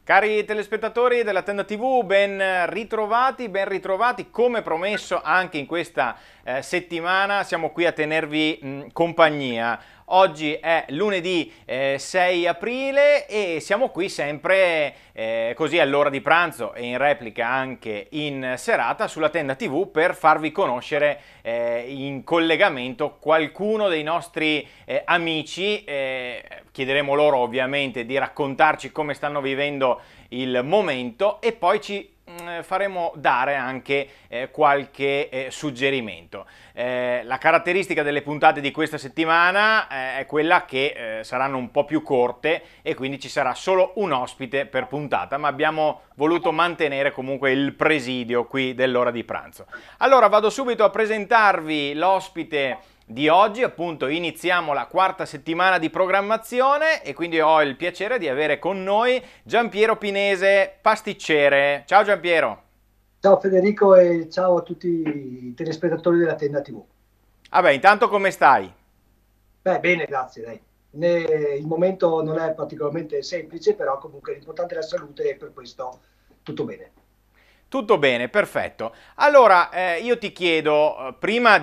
Cari telespettatori della Tenda TV, ben ritrovati, come promesso anche in questa settimana siamo qui a tenervi compagnia. Oggi è lunedì 6 aprile e siamo qui sempre così all'ora di pranzo e in replica anche in serata sulla Tenda TV per farvi conoscere in collegamento qualcuno dei nostri amici. Chiederemo loro ovviamente di raccontarci come stanno vivendo il momento e poi ci faremo dare anche qualche suggerimento. La caratteristica delle puntate di questa settimana è quella che saranno un po' più corte e quindi ci sarà solo un ospite per puntata, ma abbiamo voluto mantenere comunque il presidio qui dell'ora di pranzo. Allora vado subito a presentarvi l'ospite di oggi. Appunto iniziamo la quarta settimana di programmazione e quindi ho il piacere di avere con noi Giampiero Pinese, pasticcere. Ciao Giampiero. Ciao Federico e ciao a tutti i telespettatori della Tenda TV. Vabbè, intanto come stai? Beh, bene, grazie. Dai. Il momento non è particolarmente semplice, però comunque l'importante è la salute e per questo tutto bene. Tutto bene, perfetto. Allora, io ti chiedo, prima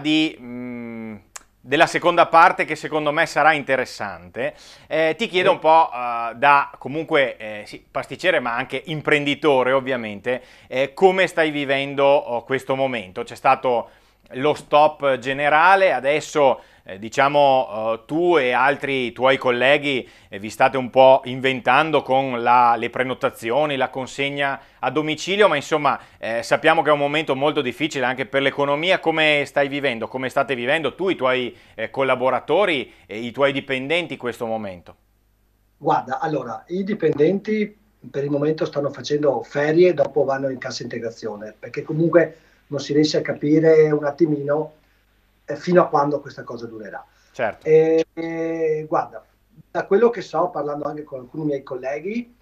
della seconda parte che secondo me sarà interessante, ti chiedo un po' da comunque sì, pasticcere ma anche imprenditore ovviamente, come stai vivendo questo momento? C'è stato lo stop generale, adesso diciamo tu e altri tuoi colleghi vi state un po' inventando con le prenotazioni, la consegna a domicilio, ma insomma sappiamo che è un momento molto difficile anche per l'economia. Come stai vivendo, come state vivendo tu, i tuoi collaboratori e i tuoi dipendenti questo momento? Guarda, allora, i dipendenti per il momento stanno facendo ferie, dopo vanno in cassa integrazione, perché comunque non si riesce a capire un attimino fino a quando questa cosa durerà. Certo. Guarda, da quello che so, parlando anche con alcuni miei colleghi,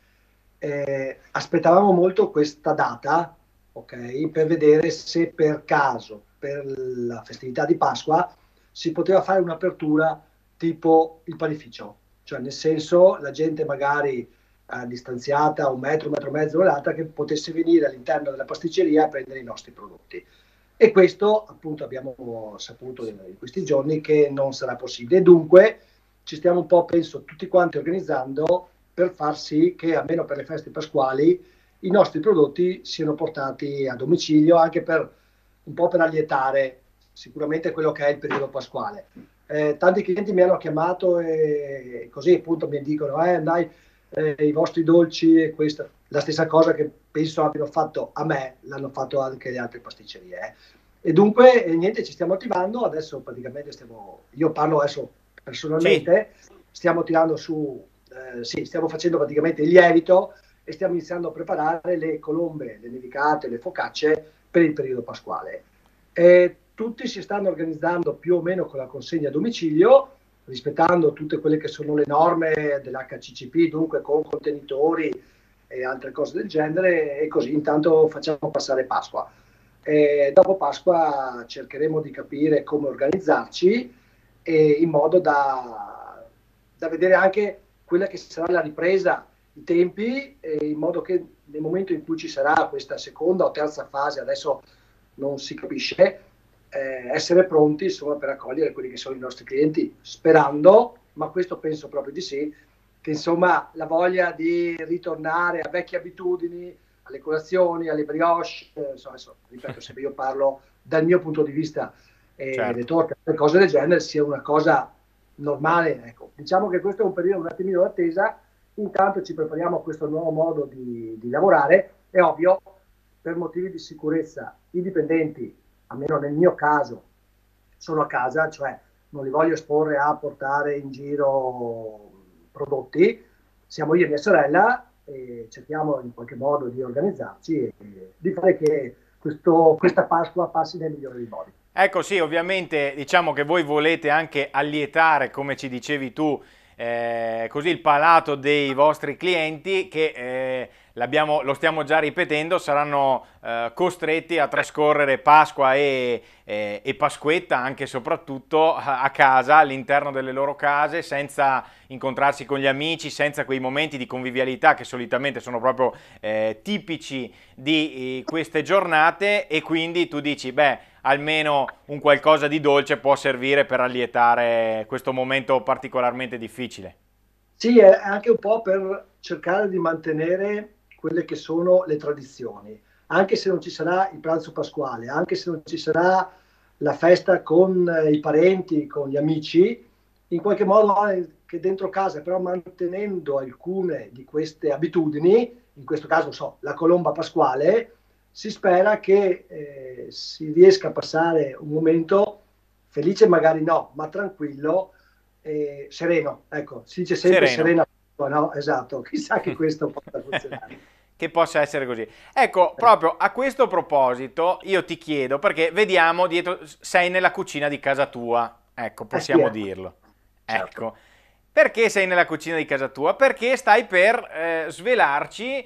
aspettavamo molto questa data, ok, per vedere se per caso, per la festività di Pasqua, si poteva fare un'apertura tipo il panificio, cioè nel senso la gente magari distanziata un metro e mezzo dall'altra, che potesse venire all'interno della pasticceria a prendere i nostri prodotti. E questo appunto abbiamo saputo in questi giorni che non sarà possibile. Dunque ci stiamo un po', penso, tutti quanti organizzando per far sì che, almeno per le feste pasquali, i nostri prodotti siano portati a domicilio, anche per un po' per allietare sicuramente quello che è il periodo pasquale. Tanti clienti mi hanno chiamato e così appunto mi dicono, dai, i vostri dolci e questa, la stessa cosa che penso abbiano fatto a me, l'hanno fatto anche le altre pasticcerie. E dunque, niente, ci stiamo attivando, adesso praticamente io parlo adesso Sì. personalmente, stiamo tirando su, sì, stiamo facendo praticamente il lievito e stiamo iniziando a preparare le colombe, le nevicate, le focacce per il periodo pasquale. Tutti si stanno organizzando più o meno con la consegna a domicilio, rispettando tutte quelle che sono le norme dell'HCCP, dunque con contenitori e altre cose del genere, e così intanto facciamo passare Pasqua. Dopo Pasqua cercheremo di capire come organizzarci in modo da vedere anche quella che sarà la ripresa, i tempi, in modo che nel momento in cui ci sarà questa seconda o terza fase, adesso non si capisce, essere pronti insomma per accogliere quelli che sono i nostri clienti, sperando, ma questo penso proprio di sì, che insomma la voglia di ritornare a vecchie abitudini, alle colazioni, alle brioche, insomma, adesso, ripeto, se io parlo dal mio punto di vista, le Certo. torte, le cose del genere, sia una cosa normale. Ecco. Diciamo che questo è un periodo un attimino d'attesa, intanto ci prepariamo a questo nuovo modo di lavorare. È ovvio, per motivi di sicurezza, i dipendenti, almeno nel mio caso, sono a casa, cioè non li voglio esporre a portare in giro prodotti, siamo io e mia sorella e cerchiamo in qualche modo di organizzarci e di fare che questa Pasqua passi nel migliore dei modi. Ecco sì, ovviamente diciamo che voi volete anche allietare, come ci dicevi tu, così il palato dei vostri clienti che lo stiamo già ripetendo, saranno costretti a trascorrere Pasqua e Pasquetta anche e soprattutto a casa, all'interno delle loro case, senza incontrarsi con gli amici, senza quei momenti di convivialità che solitamente sono proprio tipici di queste giornate, e quindi tu dici, beh, almeno un qualcosa di dolce può servire per allietare questo momento particolarmente difficile. Sì, è anche un po' per cercare di mantenere quelle che sono le tradizioni, anche se non ci sarà il pranzo pasquale, anche se non ci sarà la festa con i parenti, con gli amici, in qualche modo anche dentro casa, però mantenendo alcune di queste abitudini, in questo caso, non so, la colomba pasquale, si spera che si riesca a passare un momento felice, magari no, ma tranquillo, sereno. Ecco, si dice sempre Sereno. serena, no? Esatto, chissà che questo possa funzionare. Che possa essere così. Ecco, proprio a questo proposito io ti chiedo, perché vediamo dietro, sei nella cucina di casa tua, ecco, Sì, possiamo dirlo. certo. Ecco, perché sei nella cucina di casa tua? Perché stai per svelarci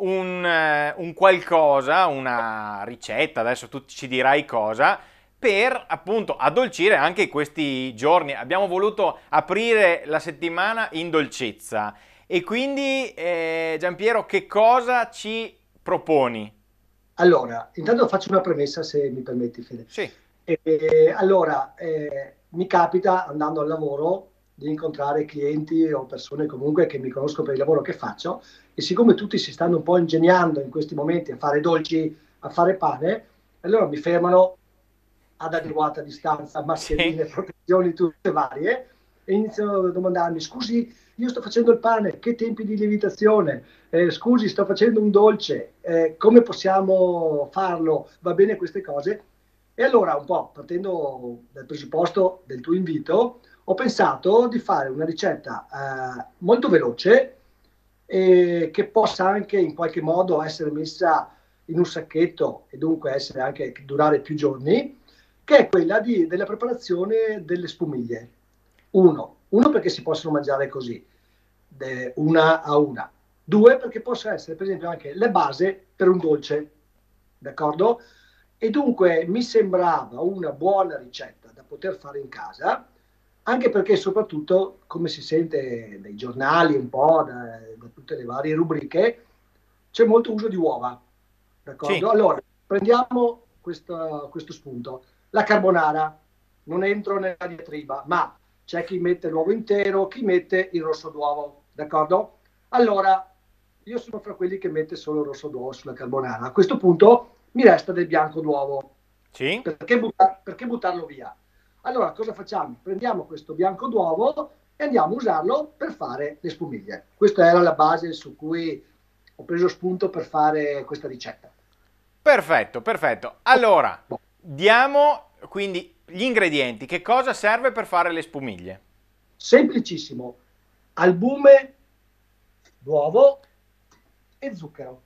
un qualcosa, una ricetta, adesso tu ci dirai cosa, per appunto addolcire anche questi giorni. Abbiamo voluto aprire la settimana in dolcezza. E quindi, Giampiero, che cosa ci proponi? Allora, intanto faccio una premessa, se mi permetti, Fede. Sì, Allora, mi capita andando al lavoro di incontrare clienti o persone comunque che mi conoscono per il lavoro che faccio, e siccome tutti si stanno un po' ingegnando in questi momenti a fare dolci, a fare pane, allora mi fermano ad adeguata distanza, sì, mascherine, protezioni tutte varie, e iniziano a domandarmi: scusi, io sto facendo il pane, che tempi di lievitazione? Scusi, sto facendo un dolce, come possiamo farlo? Va bene queste cose? E allora, un po' partendo dal presupposto del tuo invito, ho pensato di fare una ricetta molto veloce, che possa anche in qualche modo essere messa in un sacchetto e dunque essere anche durare più giorni, che è quella della preparazione delle spumiglie. Uno perché si possono mangiare così, una a una. Due, perché possa essere per esempio anche la base per un dolce, d'accordo? E dunque mi sembrava una buona ricetta da poter fare in casa, anche perché soprattutto, come si sente dai giornali, un po' da tutte le varie rubriche, c'è molto uso di uova, d'accordo? sì, Allora, prendiamo questo spunto. La carbonara, non entro nella diatriba, ma c'è chi mette l'uovo intero, chi mette il rosso d'uovo, d'accordo? Allora, io sono fra quelli che mette solo il rosso d'uovo sulla carbonara. A questo punto mi resta del bianco d'uovo. sì. Perché buttarlo via? Allora, cosa facciamo? Prendiamo questo bianco d'uovo e andiamo a usarlo per fare le spumiglie. Questa era la base su cui ho preso spunto per fare questa ricetta. Perfetto, perfetto. Allora, diamo quindi gli ingredienti. Che cosa serve per fare le spumiglie? Semplicissimo: albume d'uovo e zucchero.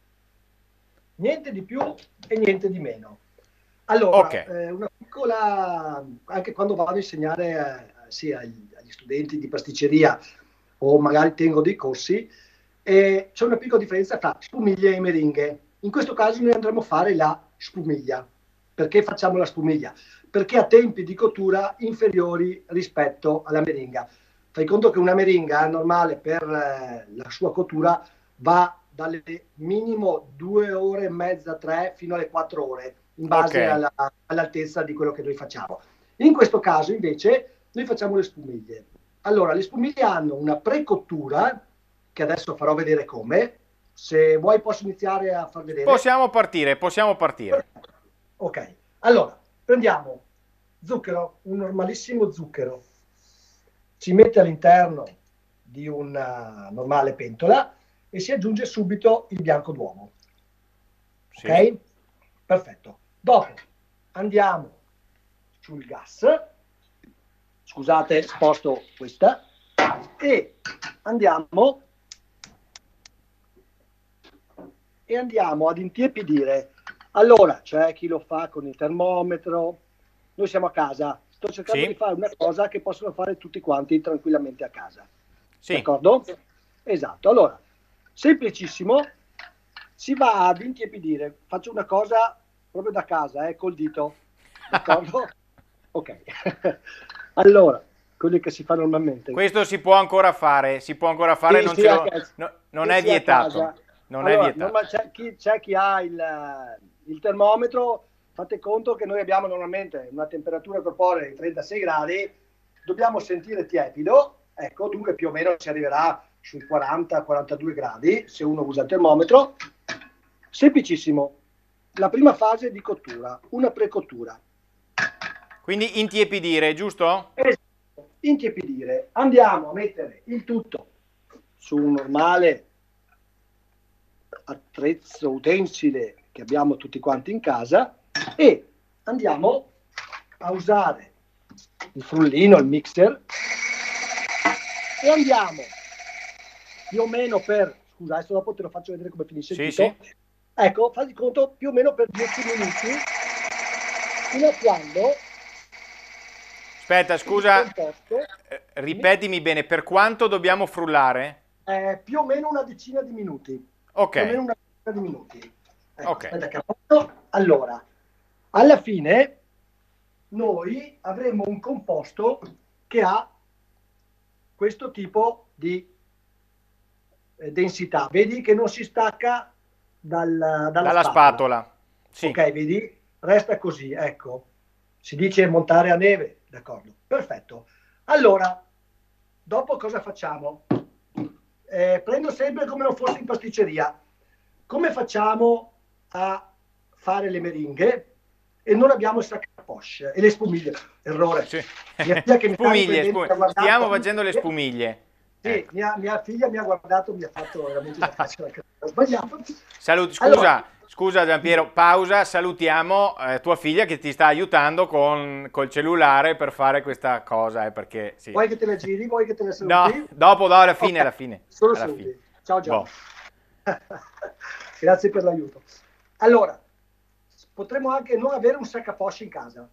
Niente di più e niente di meno. Ok, Allora, una piccola, anche quando vado a insegnare sì, agli studenti di pasticceria o magari tengo dei corsi, c'è una piccola differenza tra spumiglie e meringhe. In questo caso noi andremo a fare la spumiglia. Perché facciamo la spumiglia? Perché ha tempi di cottura inferiori rispetto alla meringa. Fai conto che una meringa normale per la sua cottura va dalle minimo 2 ore e mezza, 3, fino alle 4 ore, in ok, base all'altezza di quello che noi facciamo. In questo caso invece noi facciamo le spumiglie. Allora, le spumiglie hanno una precottura, che adesso farò vedere come. Se vuoi posso iniziare a far vedere. possiamo partire, possiamo partire. Ok, allora prendiamo zucchero, un normalissimo zucchero, si mette all'interno di una normale pentola e si aggiunge subito il bianco d'uovo. Sì, Ok? Perfetto. Dopo andiamo sul gas, scusate, sposto questa, e andiamo, ad intiepidire. Allora, c'è chi lo fa con il termometro, noi siamo a casa, sto cercando di sì, fare una cosa che possono fare tutti quanti tranquillamente a casa. sì, D'accordo? Esatto. Allora, semplicissimo, si va ad intiepidire. Faccio una cosa proprio da casa, col dito, d'accordo? Ok. Allora, quelli che si fa normalmente. Questo si può ancora fare, Sì, non, sì, non sì, è sì, a vietato. casa. Non è Allora, vietato. c'è chi ha il termometro, fate conto che noi abbiamo normalmente una temperatura corporea di 36 gradi, dobbiamo sentire tiepido, ecco, dunque più o meno si arriverà sui 40-42 gradi se uno usa il termometro. Semplicissimo. La prima fase di cottura, una precottura. Quindi intiepidire, giusto? Esatto, intiepidire. Andiamo a mettere il tutto su un normale attrezzo, utensile che abbiamo tutti quanti in casa e andiamo a usare il frullino, il mixer e andiamo più o meno per, scusa, adesso dopo te lo faccio vedere come finisce il Sì, tutto. sì. Ecco, fai conto più o meno per 10 minuti fino a quando Aspetta, il scusa, composto ripetimi bene, per quanto dobbiamo frullare? più o meno una decina di minuti. Ok, Più o meno una decina di minuti. Ecco, ok. aspetta che appunto. Allora, alla fine noi avremo un composto che ha questo tipo di densità. Vedi che non si stacca dalla Dalla spatola. spatola. Sì. Ok, vedi? Resta così, ecco. Si dice montare a neve, d'accordo. Perfetto. Allora, dopo cosa facciamo? Prendo sempre come non fosse in pasticceria. Come facciamo a fare le meringhe e non abbiamo il sac à poche e le spumiglie? Errore. Sì. Mia figlia che mi sta Spumiglie, riprendendo mi ha stiamo guardato. facendo le spumiglie. Sì, Ecco. mia figlia mi ha guardato, mi ha fatto veramente una faccia da cazzo. Ho sbagliato. Allora, Scusa Giampiero, pausa, salutiamo tua figlia che ti sta aiutando col cellulare per fare questa cosa, perché sì. vuoi che te le giri? Vuoi che te le No, saluti? dopo, no, Ok, alla fine, solo alla fine. saluti. Ciao Gian. Boh. Grazie per l'aiuto. Allora, potremmo anche non avere un sac à poche in casa.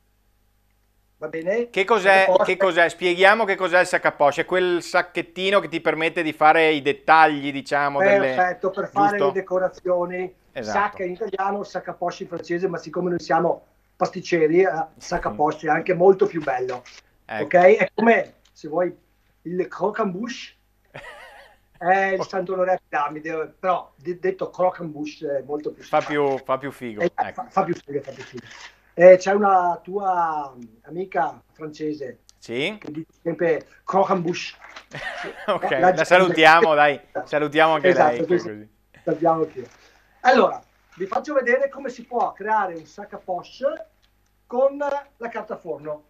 Va bene? Sac à Che poche. cos'è? Spieghiamo che cos'è il sac à poche. È quel sacchettino che ti permette di fare i dettagli, diciamo, delle... Perfetto, per fare le Giusto? decorazioni. Sacca Esatto. in italiano, sac à poche in francese, ma siccome noi siamo pasticceri, sac à Sì. poche è anche molto più bello. Ok? Ecco. È come, se vuoi, il croquembouche è il Ok. Santo Onore a Piramide, però detto croquembouche è molto più simpatico. Fa più figo. Ecco. Fa più figo, fa più figo. C'è una tua amica francese Sì? che dice sempre croquembouche. Ok, La la gente... salutiamo, dai. Salutiamo anche lei, Esatto, che è questo così. sappiamo chi è. Allora, vi faccio vedere come si può creare un sac à poche con la carta forno.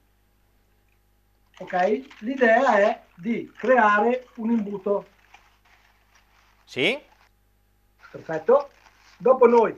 Ok? L'idea è di creare un imbuto. Sì? Perfetto. Dopo noi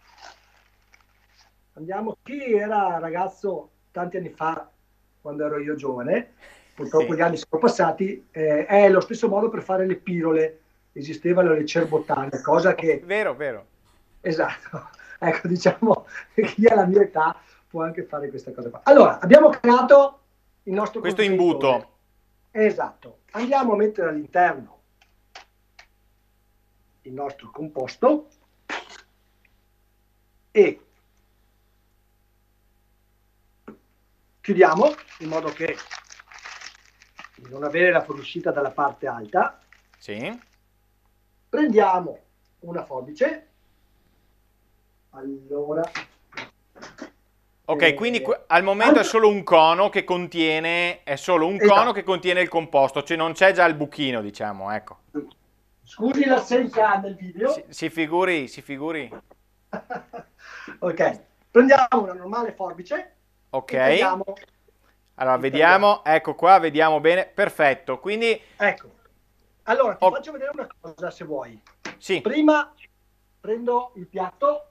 andiamo, chi era ragazzo tanti anni fa, quando ero io giovane, purtroppo Sì. gli anni sono passati, è lo stesso modo per fare le pirole, esistevano le cerbottane, cosa che, Vero, vero. esatto, ecco, diciamo che chi ha la mia età può anche fare questa cosa qua. Allora, abbiamo creato il nostro Questo contenitore. imbuto. Esatto, andiamo a mettere all'interno il nostro composto e chiudiamo in modo che di non avere la fuoriuscita dalla parte alta. Sì. Prendiamo una forbice. Allora, Ok, quindi al momento anche, è solo un cono esatto. che contiene il composto, cioè non c'è già il buchino, diciamo, ecco. Scusi l'assenza nel video. Si figuri, si figuri. Ok, prendiamo una normale forbice Ok. e tagliamo. Allora, E tagliamo. vediamo, ecco qua, vediamo bene, perfetto. Quindi, Ecco, allora ti oh, faccio vedere una cosa se vuoi. sì, Prima prendo il piatto.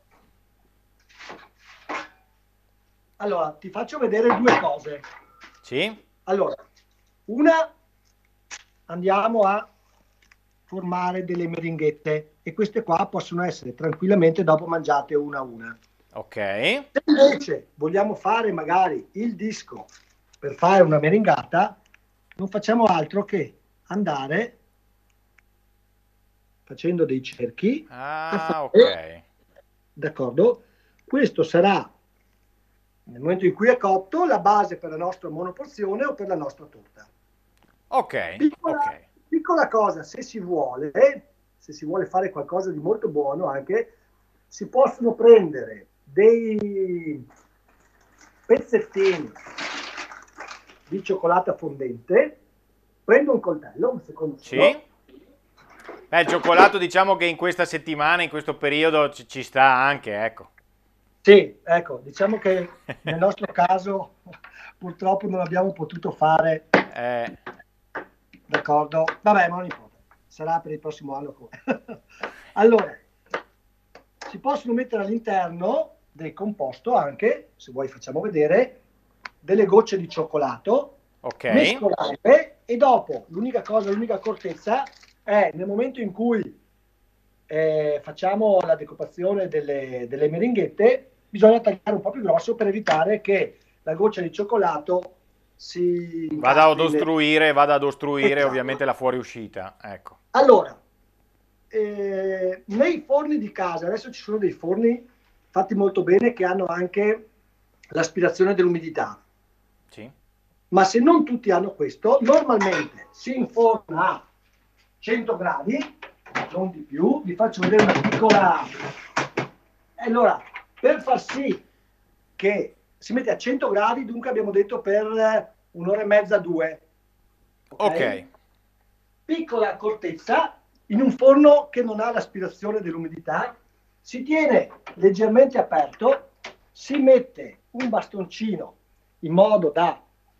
Allora, ti faccio vedere due cose. sì, Allora, una, andiamo a formare delle meringhette e queste qua possono essere tranquillamente dopo mangiate una a una. ok, Se invece vogliamo fare magari il disco per fare una meringata, non facciamo altro che andare facendo dei cerchi a Ah, fare, ok. d'accordo? Questo sarà, nel momento in cui è cotto, la base per la nostra monoporzione o per la nostra torta. Ok, ok. Piccola cosa, se si vuole fare qualcosa di molto buono anche, si possono prendere dei pezzettini di cioccolata fondente, prendo un coltello, un secondo Sì? solo. Il cioccolato diciamo che in questa settimana, in questo periodo ci sta anche, ecco. Sì, ecco, diciamo che nel nostro caso purtroppo non abbiamo potuto fare, Eh, d'accordo? Vabbè, ma non importa, sarà per il prossimo anno come. Allora, si possono mettere all'interno del composto anche, se vuoi facciamo vedere, delle gocce di cioccolato, ok, mescolare e dopo l'unica cosa, l'unica accortezza è nel momento in cui facciamo la decoczione delle meringhette, bisogna tagliare un po' più grosso per evitare che la goccia di cioccolato si incastri nel... vada ad ostruire Esatto. ovviamente la fuoriuscita, ecco. Allora, nei forni di casa, adesso ci sono dei forni fatti molto bene che hanno anche l'aspirazione dell'umidità, Sì, ma se non tutti hanno questo, normalmente si inforna a 100 gradi, non di più, vi faccio vedere una piccola... Allora, per far sì che si mette a 100 gradi, dunque abbiamo detto per un'ora e mezza, due, ok, ok? Piccola accortezza, in un forno che non ha l'aspirazione dell'umidità, si tiene leggermente aperto, si mette un bastoncino in modo da,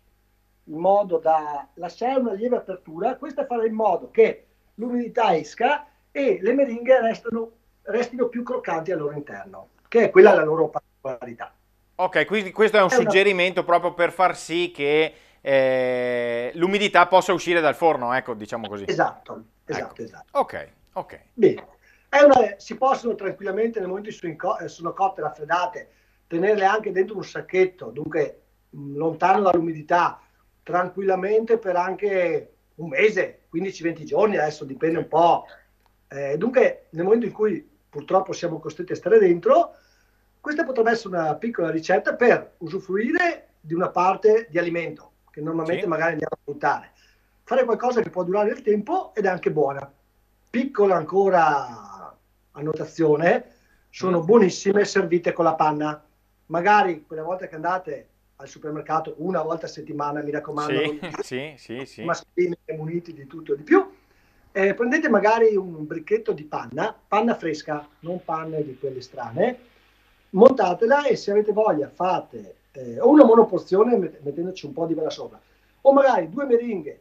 lasciare una lieve apertura, questo farà in modo che l'umidità esca e le meringhe restino più croccanti al loro interno, che è quella la oh, loro particolarità. ok, quindi questo è un È una... suggerimento proprio per far sì che l'umidità possa uscire dal forno, ecco, diciamo così. Esatto, Ecco, esatto, esatto. ok, ok. Bene, si possono tranquillamente nel momento in cui sono cotte, raffreddate, tenerle anche dentro un sacchetto, dunque lontano dall'umidità, tranquillamente per anche un mese, 15-20 giorni, adesso dipende Sì, un po'. Dunque, nel momento in cui purtroppo siamo costretti a stare dentro, questa potrebbe essere una piccola ricetta per usufruire di una parte di alimento che normalmente sì, magari andiamo a buttare. Fare qualcosa che può durare il tempo ed è anche buona. Piccola ancora annotazione, mm, sono buonissime servite con la panna. Magari quella volta che andate al supermercato una volta a settimana, mi raccomando, sì, non di più, sì, sì, sì, maschini muniti di tutto e di più. Prendete magari un bricchetto di panna, panna fresca, non panne di quelle strane, montatela e se avete voglia fate o una monoporzione mettendoci un po' di vela sopra, o magari due meringhe,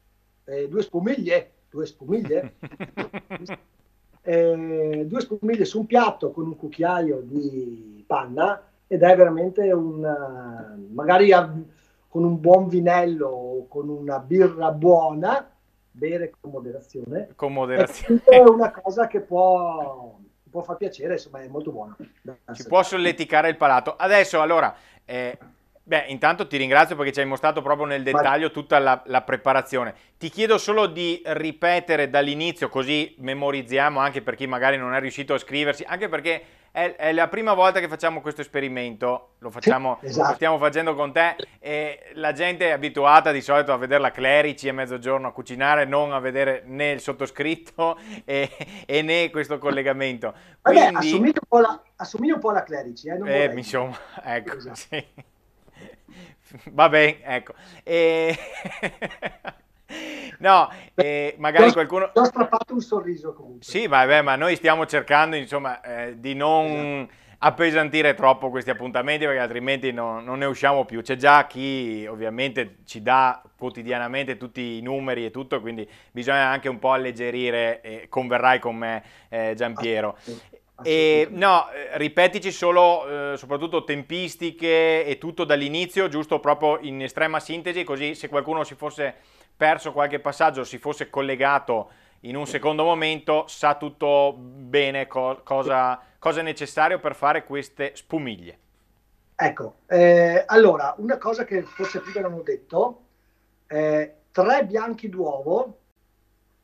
due spumiglie, due spumiglie su un piatto con un cucchiaio di panna ed è veramente magari con un buon vinello o con una birra buona, bere con moderazione, con è moderazione. comunque una cosa che può far piacere, insomma è molto buona da Ci può assaggiare. solleticare il palato. Adesso, allora, intanto ti ringrazio perché ci hai mostrato proprio nel Ma dettaglio tutta la preparazione. Ti chiedo solo di ripetere dall'inizio, così memorizziamo anche per chi magari non è riuscito a scriversi, anche perché è la prima volta che facciamo questo esperimento, sì, lo esatto. stiamo facendo con te e la gente è abituata di solito a vedere la Clerici a mezzogiorno a cucinare, non a vedere né il sottoscritto e né questo collegamento. Vabbè, Quindi assomiglia un po' alla Clerici, non vorrei dire. insomma, ecco, Esatto. sì. Va bene, ecco. E... No, Ti ho, magari qualcuno... ti ho strappato un sorriso comunque. Sì, vabbè, ma noi stiamo cercando, insomma, di Esatto. non appesantire troppo questi appuntamenti perché altrimenti non ne usciamo più. C'è già chi ovviamente ci dà quotidianamente tutti i numeri e tutto, quindi bisogna anche un po' alleggerire, e converrai con me, Giampiero. E Assolutamente. no, ripetici solo, soprattutto tempistiche e tutto dall'inizio, giusto proprio in estrema sintesi, così se qualcuno si fosse perso qualche passaggio, si fosse collegato in un secondo momento, sa tutto bene cosa è necessario per fare queste spumiglie. Ecco, allora, una cosa che forse prima non ho detto, tre bianchi d'uovo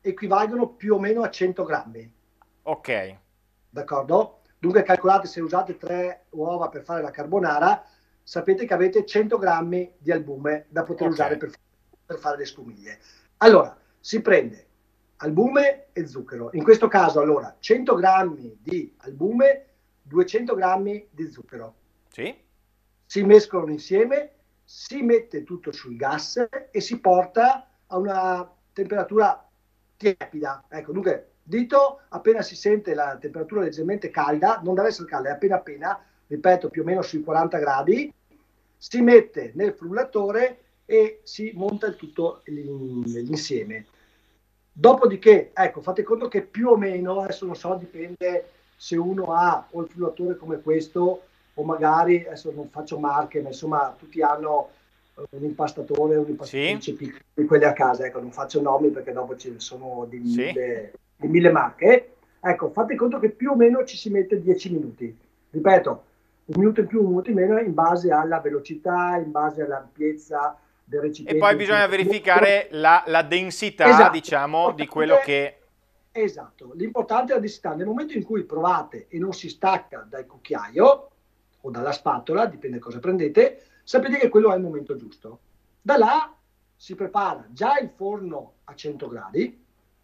equivalgono più o meno a 100 grammi. Ok. D'accordo? Dunque calcolate, se usate 3 uova per fare la carbonara, sapete che avete 100 grammi di albume da poter usare per fare le spumiglie. Allora, si prende albume e zucchero. In questo caso, allora, 100 grammi di albume, 200 grammi di zucchero. Sì. Si mescolano insieme, si mette tutto sul gas e si porta a una temperatura tiepida. Ecco, dunque, dito, appena si sente la temperatura leggermente calda, non deve essere calda, è appena, ripeto, più o meno sui 40 gradi, si mette nel frullatore e si monta il tutto l'insieme. Dopodiché, ecco, fate conto che più o meno, adesso non so, dipende se uno ha o il frullatore come questo, o magari, adesso non faccio marche, ma insomma tutti hanno un impastatore, un'impastatrice piccola di quelle a casa, ecco, non faccio nomi perché dopo ce ne sono di mille marche. Ecco, fate conto che più o meno ci si mette 10 minuti. Ripeto, un minuto in più, un minuto in meno, in base alla velocità, in base all'ampiezza del recipiente. E poi bisogna verificare la densità, esatto, diciamo, di quello che... Esatto, l'importante è la densità. Nel momento in cui provate e non si stacca dal cucchiaio o dalla spatola, dipende cosa prendete, sapete che quello è il momento giusto. Da là si prepara già il forno a 100 gradi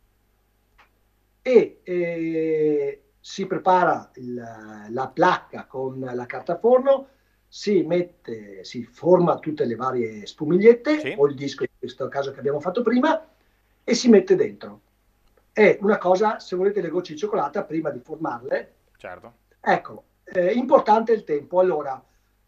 e si prepara la placca con la carta forno, si forma tutte le varie spumigliette o il disco in questo caso che abbiamo fatto prima e si mette dentro. È una cosa, se volete le gocce di cioccolata, prima di formarle. Certo. Ecco, importante il tempo. Allora,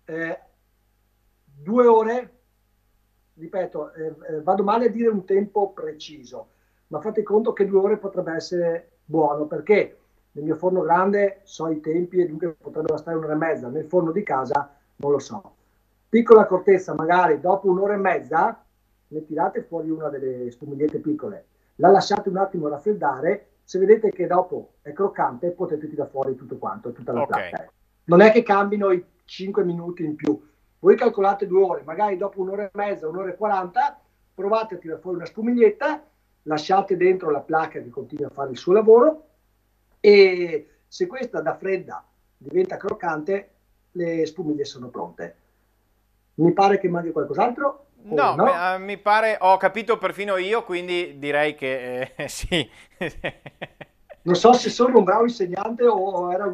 2 ore, ripeto, vado male a dire un tempo preciso, ma fate conto che 2 ore potrebbe essere buono, perché nel mio forno grande so i tempi e dunque potrebbero stare 1 ora e mezza. Nel forno di casa non lo so. Piccola accortezza, magari dopo 1 ora e mezza ne tirate fuori una delle spumigliette piccole, la lasciate un attimo raffreddare, se vedete che dopo è croccante potete tirare fuori tutto quanto, tutta la placca. Non è che cambino i 5 minuti in più, voi calcolate 2 ore, magari dopo 1 ora e mezza, 1 ora e 40, provate a tirare fuori una spumiglietta, lasciate dentro la placca che continua a fare il suo lavoro e se questa da fredda diventa croccante, le spumiglie sono pronte. Mi pare che manchi qualcos'altro? No, mi pare, ho capito perfino io, quindi direi che sì. Non so se sono un bravo insegnante o era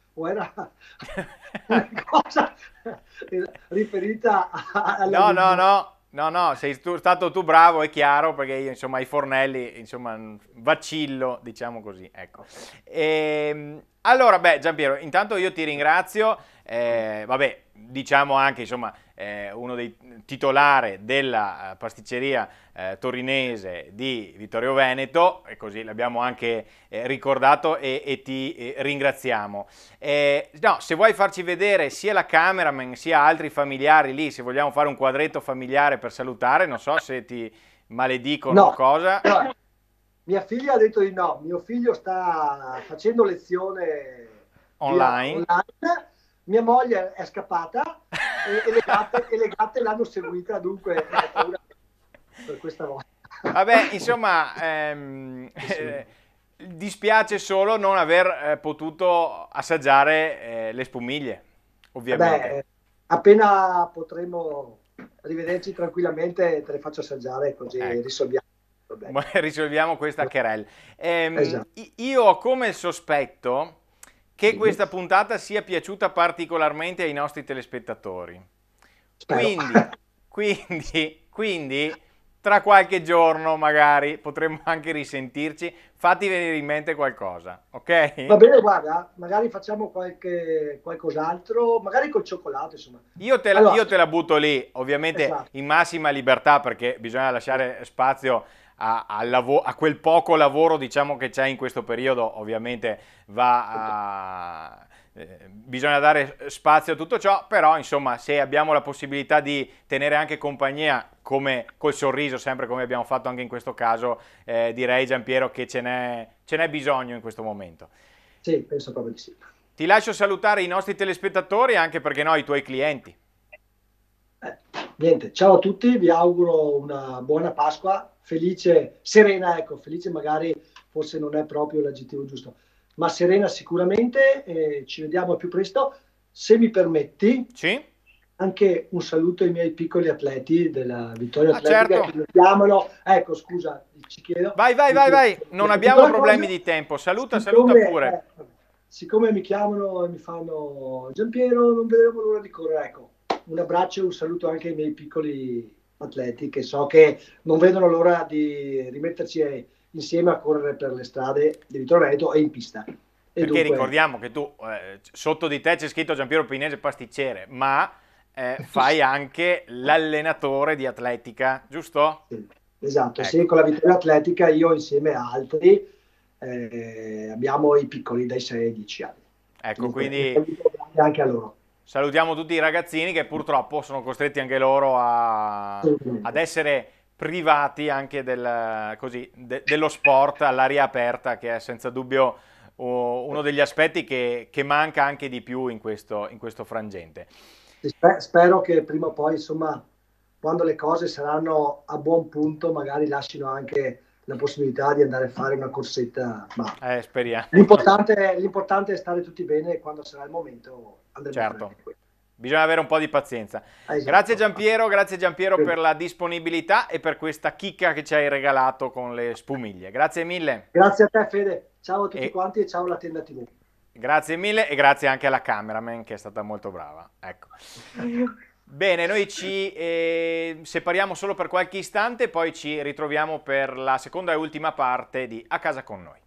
una cosa riferita alla... No, sei stato tu bravo, è chiaro, perché io, insomma, i fornelli, insomma, vacillo, diciamo così, ecco. Allora, beh, Giampiero, intanto io ti ringrazio, vabbè, diciamo anche, insomma, uno dei titolari della pasticceria torinese di Vittorio Veneto, e così l'abbiamo anche ricordato e ti ringraziamo. No, se vuoi farci vedere sia la cameraman sia altri familiari lì, se vogliamo fare un quadretto familiare per salutare, non so se ti maledicono o cosa. No. Mia figlia ha detto di no, mio figlio sta facendo lezione online. Mia moglie è scappata e le gatte l'hanno seguita, dunque ho paura per questa volta. Vabbè, insomma, dispiace solo non aver potuto assaggiare le spumiglie, ovviamente. Vabbè, appena potremo rivederci tranquillamente te le faccio assaggiare, così risolviamo. Risolviamo questa querelle. Esatto. Io ho come il sospetto che questa puntata sia piaciuta particolarmente ai nostri telespettatori. Quindi, tra qualche giorno magari potremmo anche risentirci. Fatti venire in mente qualcosa, ok? Va bene, guarda, magari facciamo qualcos'altro, magari col cioccolato, insomma. Io te la butto lì, ovviamente in massima libertà, perché bisogna lasciare spazio a quel poco lavoro, diciamo, che c'è in questo periodo. Ovviamente bisogna dare spazio a tutto ciò, però insomma, se abbiamo la possibilità di tenere anche compagnia, come col sorriso, sempre come abbiamo fatto anche in questo caso, direi, Giampiero, che ce n'è bisogno in questo momento. Sì, penso proprio di sì. Ti lascio salutare i nostri telespettatori, anche perché no, i tuoi clienti. Eh, Niente, ciao a tutti, vi auguro una buona Pasqua, felice, serena, ecco, felice magari forse non è proprio l'aggettivo giusto, ma serena sicuramente, e ci vediamo al più presto. Se mi permetti, Sì? anche un saluto ai miei piccoli atleti della Vittoria Ah, Atletica certo. che mi chiamano, ecco, scusa, ci chiedo, Vai, vai, vai, vai. Non abbiamo piccola problemi cosa, di tempo. Saluta, saluta siccome, pure. siccome mi chiamano e mi fanno Giampiero, non vedevo l'ora di correre, ecco, un abbraccio e un saluto anche ai miei piccoli atleti che so che non vedono l'ora di rimetterci insieme a correre per le strade di Vittorio Veneto e in pista. E Perché dunque, ricordiamo che tu, sotto di te c'è scritto Giampiero Pinese pasticcere, ma fai anche l'allenatore di atletica, giusto? sì, esatto, sì, Ecco, con la Vittoria Atletica io insieme a altri abbiamo i piccoli dai 6 ai 10 anni. ecco, Dunque, un quindi saluto grande anche a loro. salutiamo tutti i ragazzini che purtroppo sono costretti anche loro ad Assolutamente. essere privati anche dello sport all'aria aperta, che è senza dubbio uno degli aspetti che manca anche di più in questo frangente. Spero che prima o poi, insomma, quando le cose saranno a buon punto, magari lasciano anche la possibilità di andare a fare una corsetta. Ma Speriamo. l'importante è stare tutti bene e quando sarà il momento andremo a fare Certo, anche questo. bisogna avere un po' di pazienza. Esatto. Grazie Giampiero per la disponibilità e per questa chicca che ci hai regalato con le spumiglie. Grazie mille. Grazie a te, Fede. Ciao a tutti E quanti e ciao alla tenda TV. grazie mille e grazie anche alla cameraman che è stata molto brava. Ecco. Bene, noi ci separiamo solo per qualche istante, poi ci ritroviamo per la seconda e ultima parte di A casa con noi.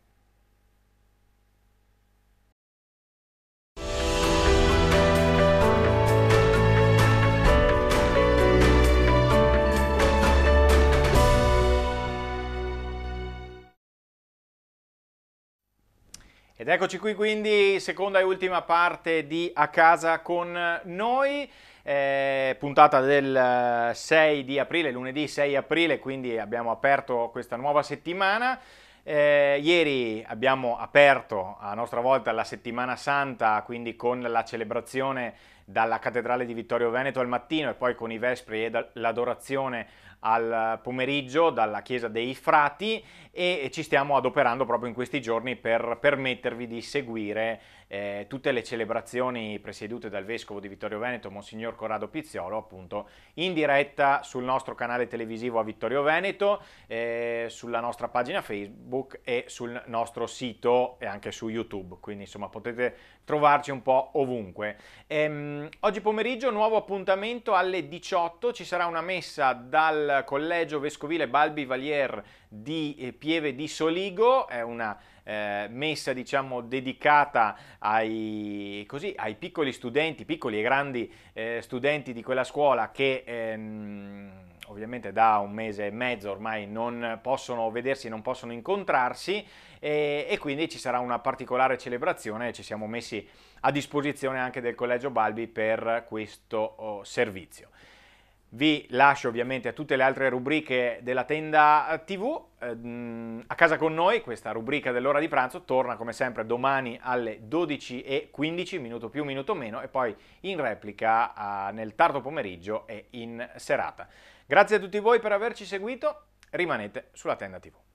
Ed eccoci qui quindi, seconda e ultima parte di A casa con noi, puntata del 6 di aprile, lunedì 6 aprile, quindi abbiamo aperto questa nuova settimana. Ieri abbiamo aperto a nostra volta la settimana santa, quindi con la celebrazione dalla cattedrale di Vittorio Veneto al mattino e poi con i vespri e l'adorazione al pomeriggio dalla chiesa dei Frati e ci stiamo adoperando proprio in questi giorni per permettervi di seguire tutte le celebrazioni presiedute dal vescovo di Vittorio Veneto, Monsignor Corrado Pizziolo, appunto in diretta sul nostro canale televisivo a Vittorio Veneto, sulla nostra pagina Facebook e sul nostro sito e anche su YouTube, quindi insomma potete trovarci un po' ovunque. Oggi pomeriggio nuovo appuntamento alle 18, ci sarà una messa dal Collegio Vescovile Balbi Valier di Pieve di Soligo, è una messa diciamo dedicata ai piccoli studenti, piccoli e grandi studenti di quella scuola che ovviamente da un mese e mezzo ormai non possono vedersi, non possono incontrarsi e quindi ci sarà una particolare celebrazione e ci siamo messi a disposizione anche del Collegio Balbi per questo servizio. Vi lascio ovviamente a tutte le altre rubriche della tenda TV. A casa con noi, questa rubrica dell'ora di pranzo torna come sempre domani alle 12:15, minuto più, minuto meno, e poi in replica nel tardo pomeriggio e in serata. Grazie a tutti voi per averci seguito, rimanete sulla tenda TV.